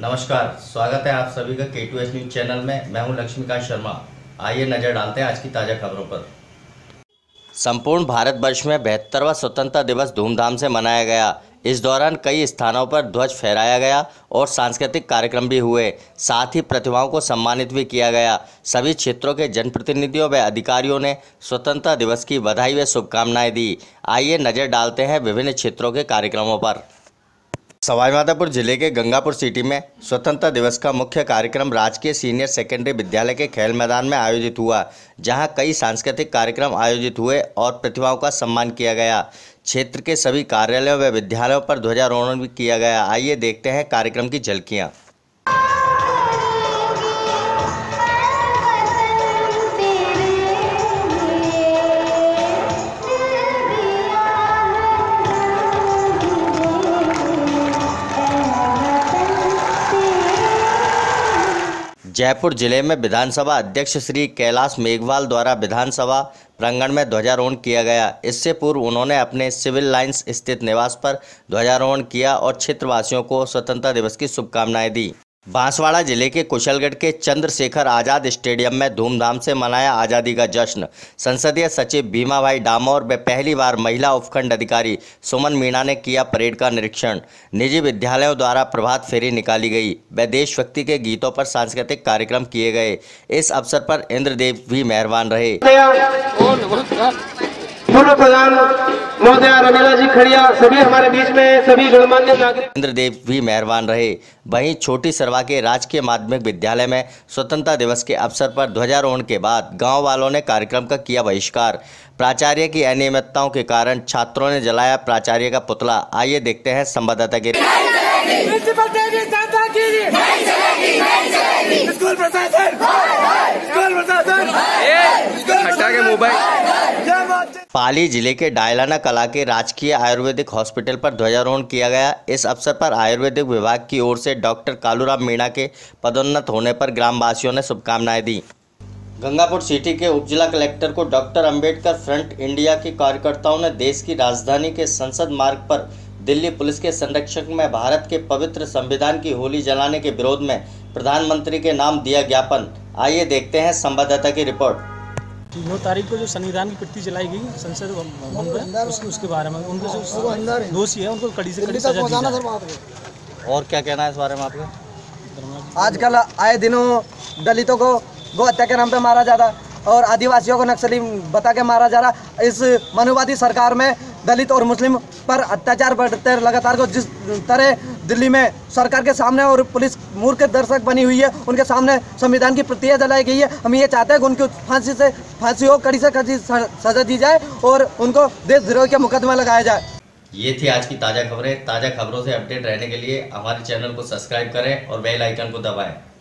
नमस्कार, स्वागत है आप सभी का K2S न्यूज चैनल में। मैं हूं लक्ष्मीकांत शर्मा। आइए नजर डालते हैं आज की ताज़ा खबरों पर। संपूर्ण भारतवर्ष में 72वां स्वतंत्रता दिवस धूमधाम से मनाया गया। इस दौरान कई स्थानों पर ध्वज फहराया गया और सांस्कृतिक कार्यक्रम भी हुए। साथ ही प्रतिभाओं को सम्मानित भी किया गया। सभी क्षेत्रों के जनप्रतिनिधियों व अधिकारियों ने स्वतंत्रता दिवस की बधाई व शुभकामनाएं दी। आइए नजर डालते हैं विभिन्न क्षेत्रों के कार्यक्रमों पर। सवाईमाधोपुर जिले के गंगापुर सिटी में स्वतंत्रता दिवस का मुख्य कार्यक्रम राजकीय सीनियर सेकेंडरी विद्यालय के खेल मैदान में आयोजित हुआ, जहां कई सांस्कृतिक कार्यक्रम आयोजित हुए और प्रतिभाओं का सम्मान किया गया। क्षेत्र के सभी कार्यालयों व विद्यालयों पर ध्वजारोहण भी किया गया। आइए देखते हैं कार्यक्रम की झलकियाँ। जयपुर जिले में विधानसभा अध्यक्ष श्री कैलाश मेघवाल द्वारा विधानसभा प्रांगण में ध्वजारोहण किया गया। इससे पूर्व उन्होंने अपने सिविल लाइंस स्थित निवास पर ध्वजारोहण किया और क्षेत्रवासियों को स्वतंत्रता दिवस की शुभकामनाएं दी। बांसवाड़ा जिले के कुशलगढ़ के चंद्रशेखर आजाद स्टेडियम में धूमधाम से मनाया आज़ादी का जश्न। संसदीय सचिव भीमाभाई डामोर व पहली बार महिला उपखंड अधिकारी सुमन मीणा ने किया परेड का निरीक्षण। निजी विद्यालयों द्वारा प्रभात फेरी निकाली गई व देशभक्ति के गीतों पर सांस्कृतिक कार्यक्रम किए गए। इस अवसर पर इंद्रदेव भी मेहरबान रहे। पूर्व प्रधान महोदय रमीला जी खड़िया सभी हमारे बीच में, सभी गणमान्य नागरिक इंद्रदेव भी मेहरबान रहे। वहीं छोटी सरवा के राजकीय माध्यमिक विद्यालय में स्वतंत्रता दिवस के अवसर पर ध्वजारोहण के बाद गांव वालों ने कार्यक्रम का किया बहिष्कार। प्राचार्य की अनियमितताओं के कारण छात्रों ने जलाया प्राचार्य का पुतला। आइए देखते हैं संवाददाता के पाली जिले के डायलाना कला के राजकीय आयुर्वेदिक हॉस्पिटल पर ध्वजारोहण किया गया। इस अवसर पर आयुर्वेदिक विभाग की ओर से डॉक्टर कालूराम मीणा के पदोन्नत होने पर ग्रामवासियों ने शुभकामनाएं दी। गंगापुर सिटी के उप जिला कलेक्टर को डॉक्टर अंबेडकर फ्रंट इंडिया के कार्यकर्ताओं ने देश की राजधानी के संसद मार्ग पर दिल्ली पुलिस के संरक्षण में भारत के पवित्र संविधान की होली जलाने के विरोध में प्रधानमंत्री के नाम दिया ज्ञापन। आइए देखते हैं संवाददाता की रिपोर्ट। 9 तारीख को जो संविधान की प्रति जलाई गई संसद भवन पर, उसके बारे में उनको जो दोषी है उनको कड़ी से कड़ी सजा दी जाए। और क्या कहना है इस बारे में आपका? आजकल आए दिनों दलितों को गौ हत्या के नाम पे मारा जा रहा और आदिवासियों को नक्सली बता के मारा जा रहा। इस मनुवादी सरकार में दलित और मुस्लिम पर अत्याचार बढ़ते लगातार को जिस तरह दिल्ली में सरकार के सामने और पुलिस मूर्ख दर्शक बनी हुई है, उनके सामने संविधान की प्रतियां जलाई गई है। हम ये चाहते हैं कि उनको फांसी हो, कड़ी से कड़ी सजा दी जाए और उनको देशद्रोह के मुकदमा लगाया जाए। ये थी आज की ताज़ा खबरें। ताज़ा खबरों से अपडेट रहने के लिए हमारे चैनल को सब्सक्राइब करें और बेल आइकन को दबाएं।